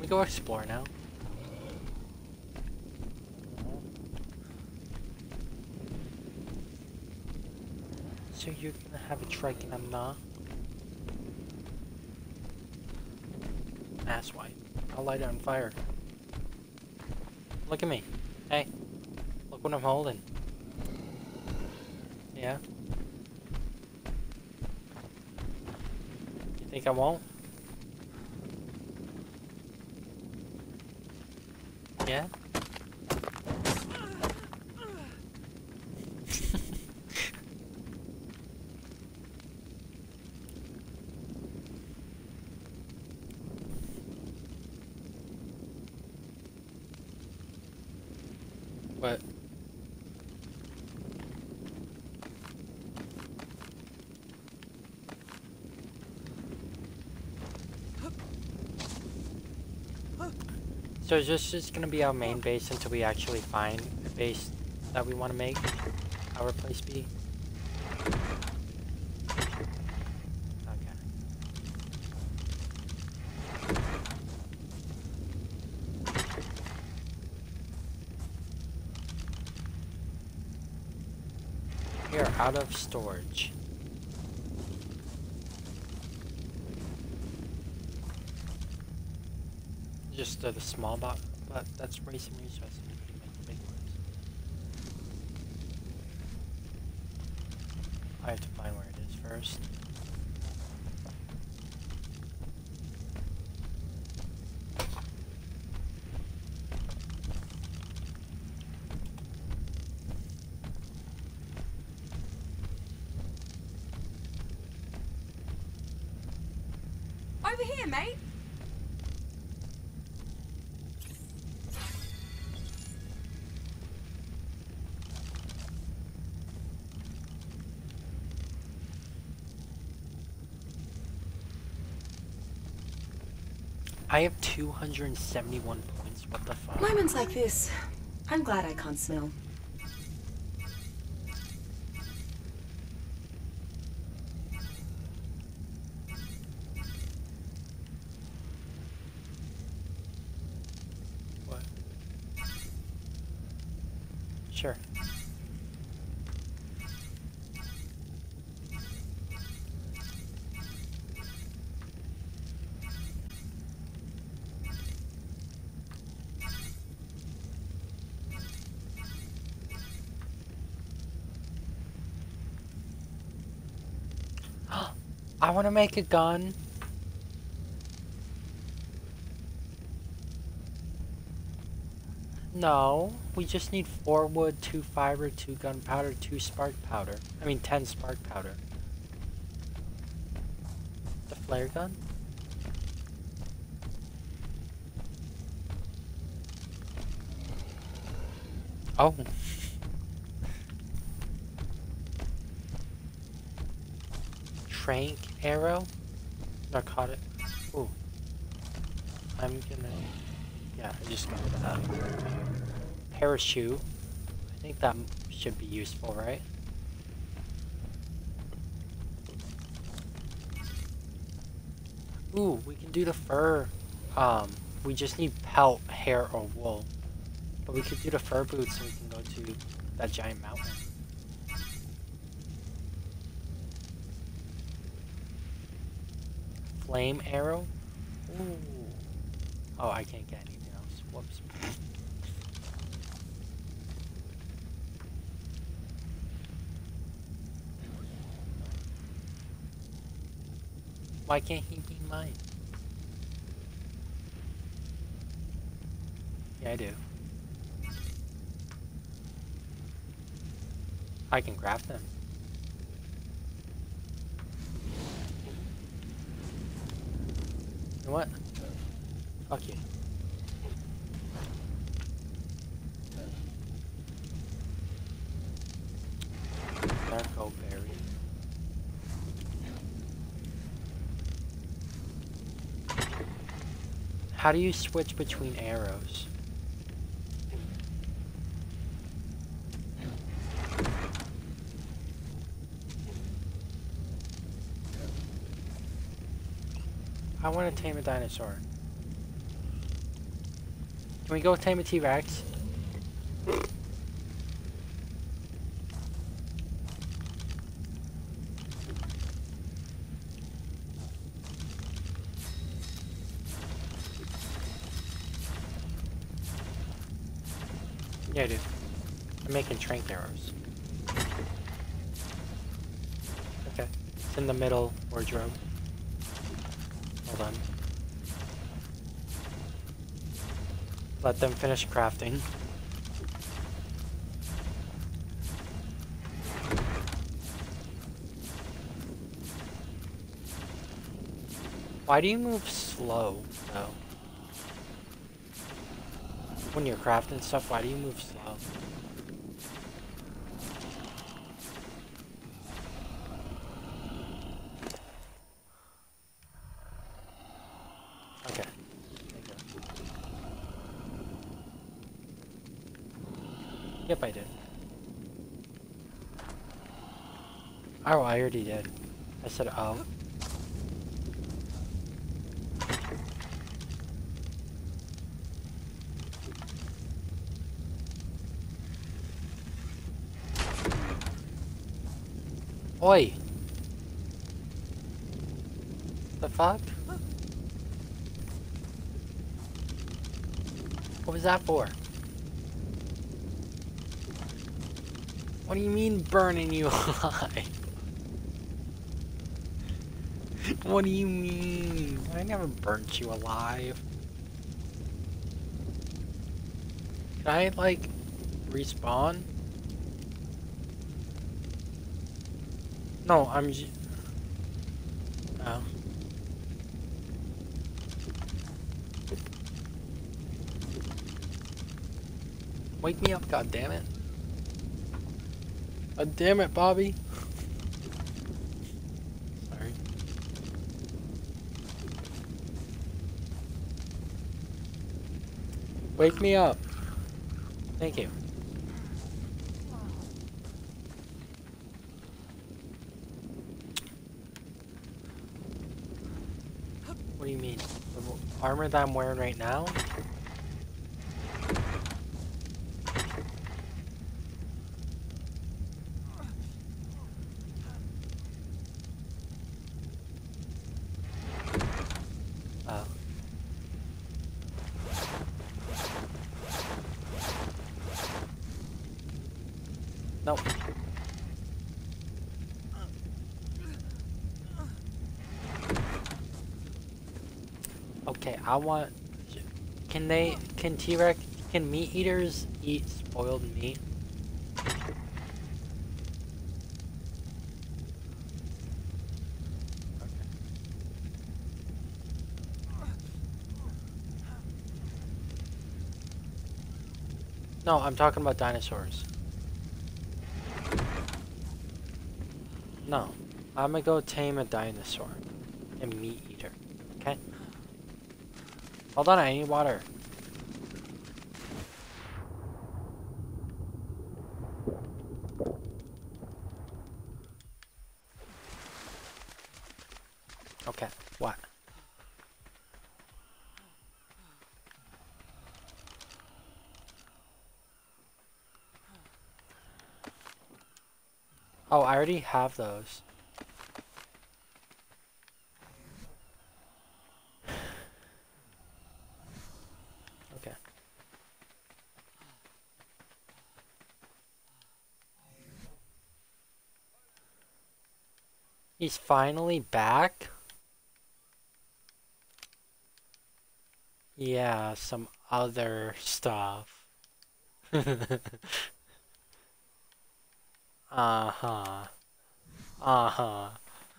We go explore now. So you're gonna have a trike and I'm not? Asswipe. I'll light it on fire. Look at me. Hey. Look what I'm holding. Yeah? You think I won't? Yeah? What? So is this just gonna be our main base until we actually find the base that we want to make our place be? Okay. We are out of storage. Just the small box, but that's racing resources. We can make the big ones. I have to find where it is first. Over here, mate. I have 271 points. What the fuck? Moments like this, I'm glad I can't smell. What? Sure. I want to make a gun. No, we just need 4 wood, 2 fiber, 2 gunpowder, 2 spark powder. I mean 10 spark powder. The flare gun? Oh. Trank arrow? Narcotic. Ooh. I'm gonna... Yeah, I just got that. Parachute. I think that should be useful, right? Ooh, we can do the fur. We just need pelt, hair, or wool. But we could do the fur boots so we can go to that giant mountain. Flame arrow? Ooh. Oh, I can't get anything else. Whoops. Why can't he be mine? Yeah, I do. I can craft them. You know what? Fuck you. Darko berry. How do you switch between arrows? I want to tame a dinosaur. Can we go tame a T-Rex? Yeah, dude. I'm making trank arrows. Okay. It's in the middle wardrobe. Hold on. Let them finish crafting. Why do you move slow, though? When you're crafting stuff, why do you move slow? Okay. Yep, I did. Oh, I already did. I said, oh. Oi! The fuck? What was that for? What do you mean burning you alive? What do you mean? I never burnt you alive. Can I, like, respawn? No, I'm just... Oh. Wake me up, goddammit. God damn it, Bobby. Sorry. Wake me up. Thank you. What do you mean? The armor that I'm wearing right now? Oh. Nope. Okay, I want... Can T-Rex, can meat eaters eat spoiled meat? No, I'm talking about dinosaurs. No, I'm gonna go tame a dinosaur. A meat eater. Okay? Hold on, I need water. Okay, what? Oh, I already have those. Okay. He's finally back? Yeah, some other stuff. Uh-huh. Uh-huh.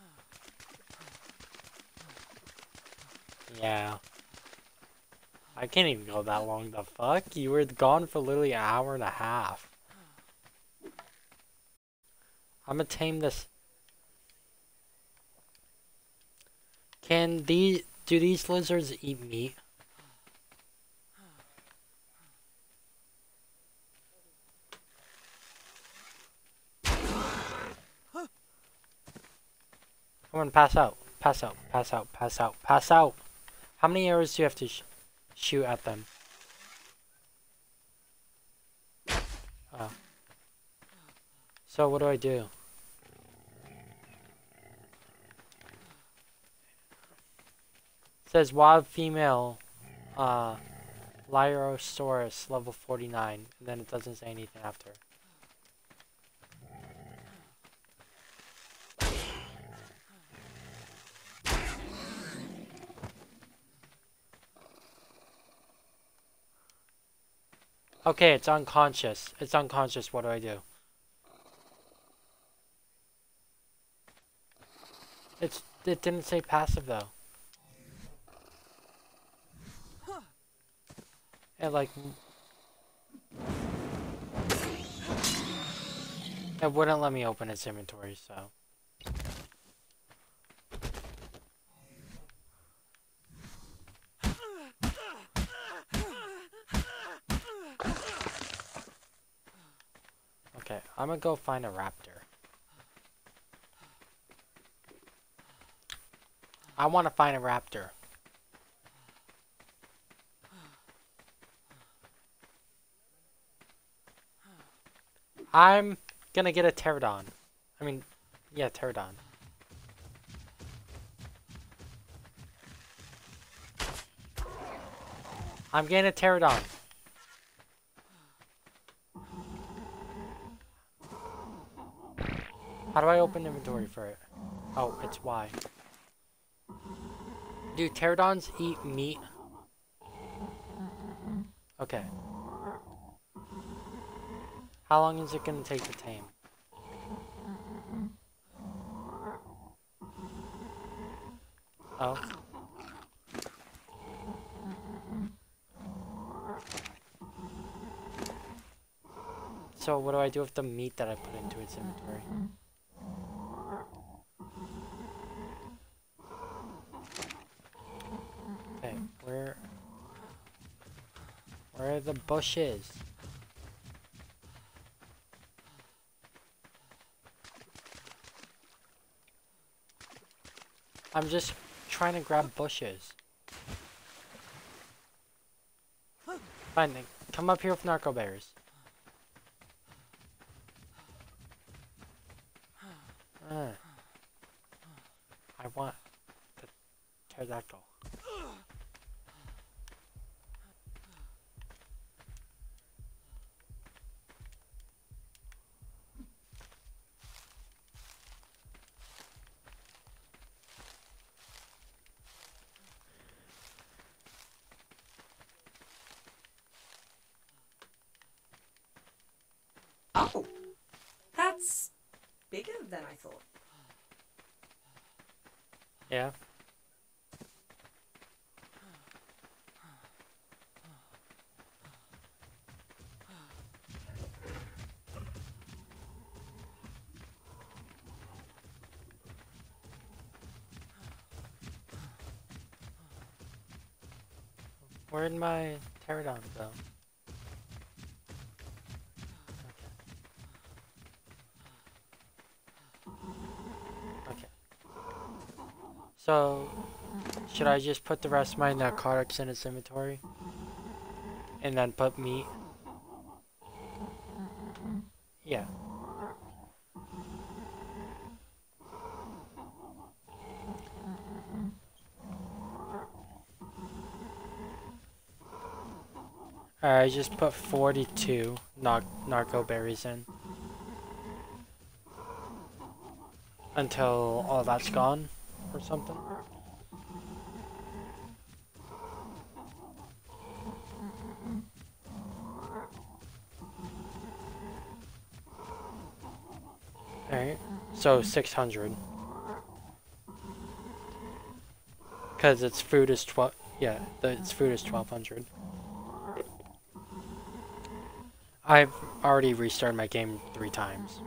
Yeah. I can't even go that long, the fuck? You were gone for literally an hour and a half. I'm gonna tame this. Do these lizards eat meat? Come on, pass out. Pass out. Pass out. Pass out. Pass out. How many arrows do you have to shoot at them? So what do I do? It says wild female, Lyrosaurus, level 49, and then it doesn't say anything after. Okay, it's unconscious. It's unconscious. What do I do? It didn't say passive though. It like it wouldn't let me open its inventory, so. Okay, I'm gonna go find a raptor. I want to find a raptor. I'm gonna get a pterodon. I mean, yeah, pterodon. I'm getting a pterodon. How do I open inventory for it? Oh, it's Y. Do pterodons eat meat? Okay. How long is it gonna take to tame? Oh. So what do I do with the meat that I put into its inventory? Okay, where are the bushes? I'm just trying to grab bushes. Fine, then come up here with narco bears. I want the pterodactyl. Oh, that's bigger than I thought. Yeah. Where'd my pterodon go? Okay. So, should I just put the rest of my narcotics in its inventory? And then put meat? Yeah. Alright, I just put 42 narco berries in. Until all that's gone, or something. Alright, so 600. Because its food is 12, yeah, its food is 1200. I've already restarted my game 3 times.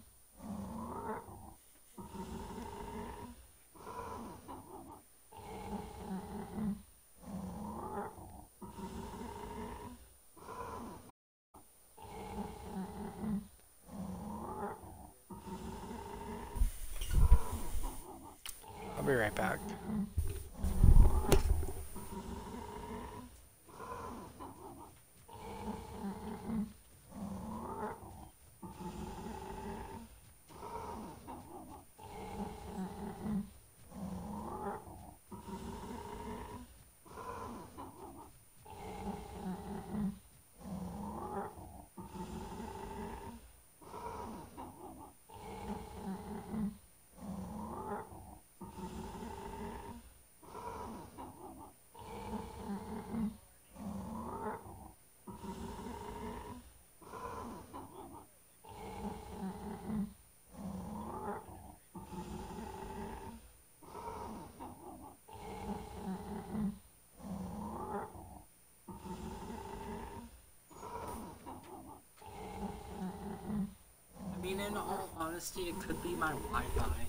I'll be right back. mean, in all honesty, it could be my Wi-Fi.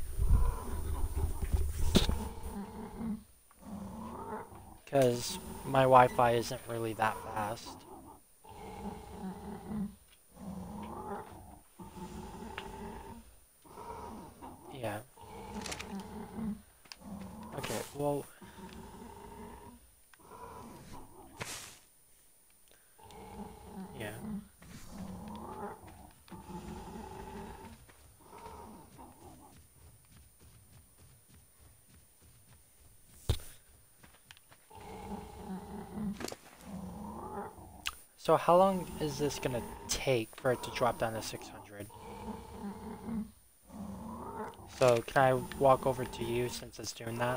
Because my Wi-Fi isn't really that fast. Yeah. Okay, well... Yeah. So how long is this gonna take for it to drop down to 600? So can I walk over to you since it's doing that?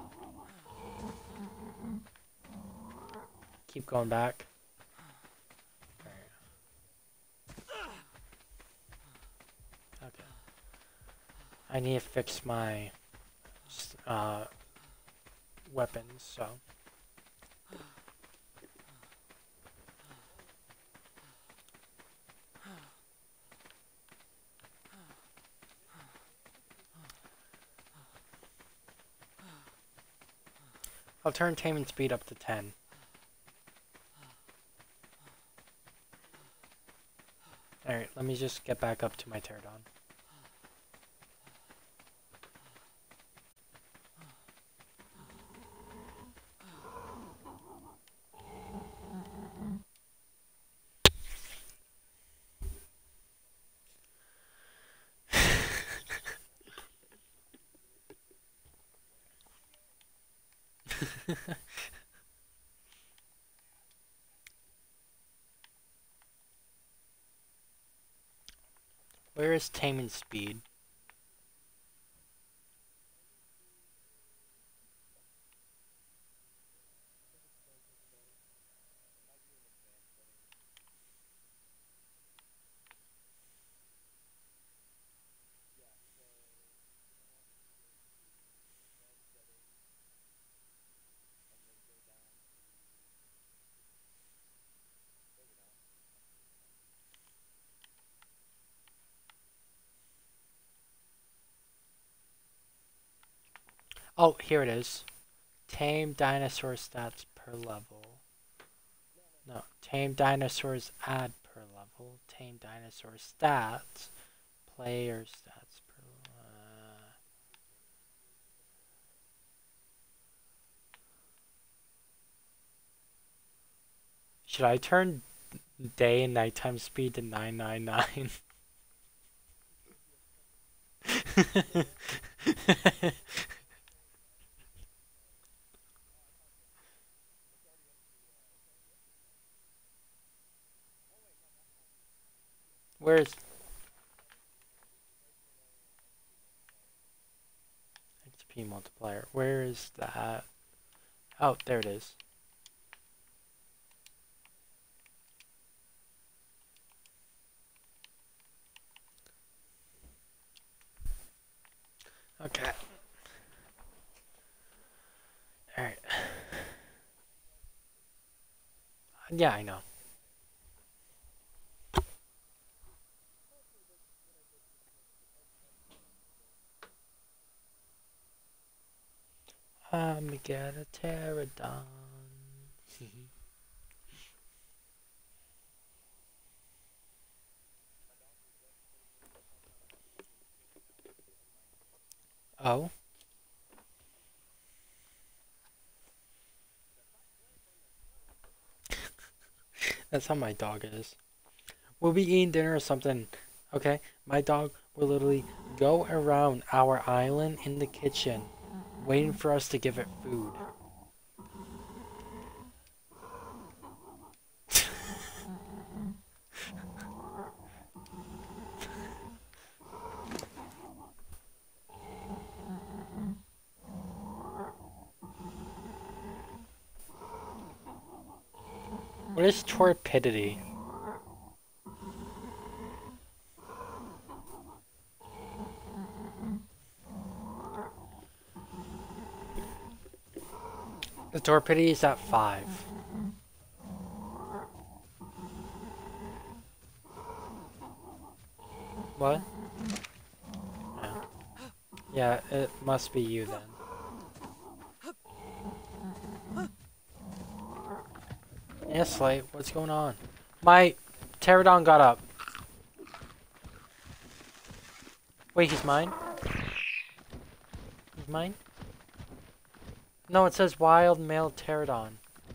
Keep going back. Okay. I need to fix my weapons, so. I'll turn taming speed up to 10. Alright, let me just get back up to my teardown. Where is taming speed? Oh, here it is. Tame dinosaur stats per level. No, tame dinosaurs add per level. Tame dinosaur stats. Player stats per... Should I turn day and nighttime speed to 999? Where's XP multiplier? Where is that? Oh, there it is. Okay. Alright. Yeah, I know. I'm gonna pterodon. Oh? That's how my dog is. We'll be eating dinner or something. Okay? My dog will literally go around our island in the kitchen, waiting for us to give it food. What is torpidity? The torpidity is at 5. What? No. Yeah, it must be you then. Yes, Slate, what's going on? My pterodon got up. Wait, he's mine? He's mine? No, it says wild male pterodon.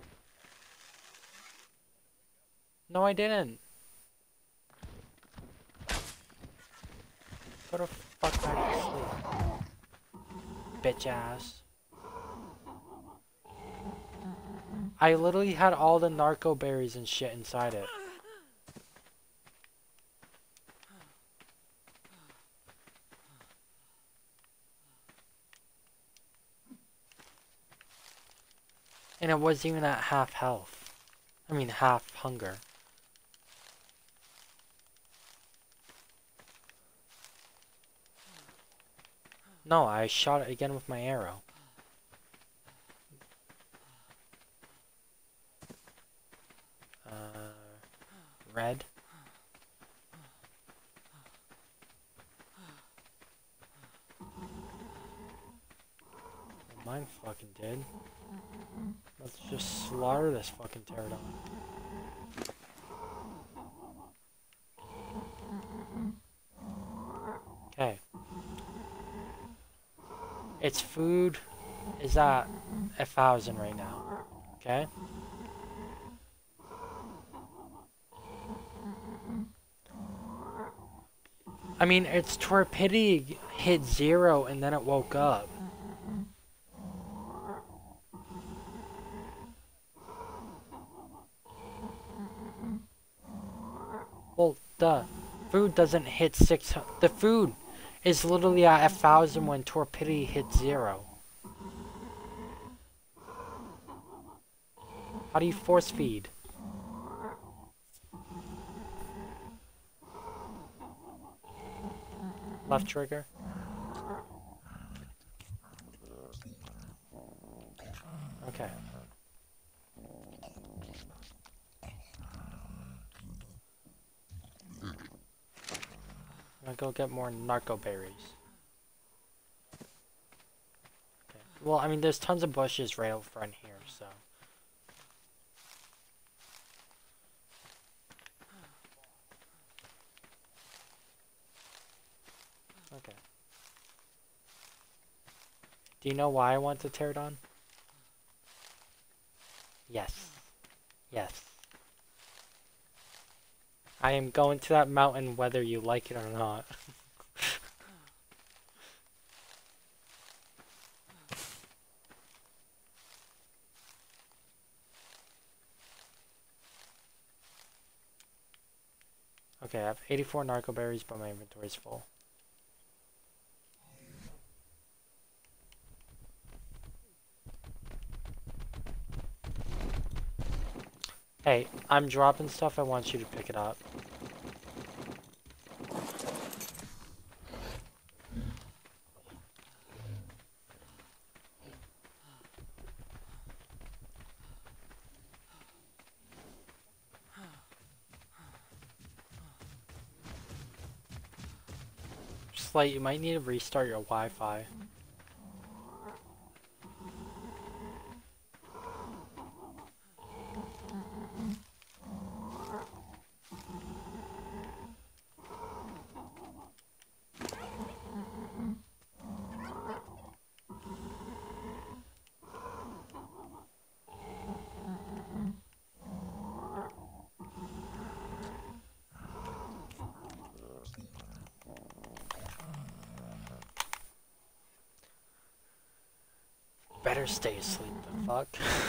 No, I didn't. Go to fuck back to sleep. Bitch ass. I literally had all the narco berries and shit inside it. And it wasn't even at half health. I mean, half hunger. No, I shot it again with my arrow. Red. Well, mine fucking did. Let's just slaughter this fucking pterodon. Okay. Its food is at 1,000 right now. Okay? I mean, its torpidity hit 0 and then it woke up. Well, the food doesn't hit 600. The food is literally at 1,000 when torpidity hits 0. How do you force feed? Left trigger. Okay. I'm gonna go get more narco berries. Okay. Well, I mean, there's tons of bushes right out front here, so. Okay. Do you know why I want the pterodon? Yes. Yes. I am going to that mountain whether you like it or not. Okay, I have 84 narco berries, but my inventory is full. Hey, I'm dropping stuff, I want you to pick it up. Slate, you might need to restart your Wi-Fi. Better stay asleep, the fuck.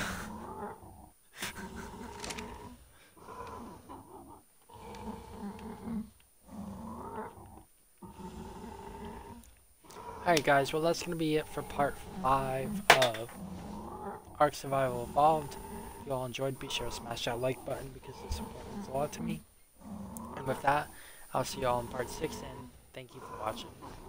Alright guys, well that's gonna be it for part 5 of Ark Survival Evolved. If you all enjoyed, be sure to smash that like button because it supports a lot to me. And with that, I'll see you all in part 6 and thank you for watching.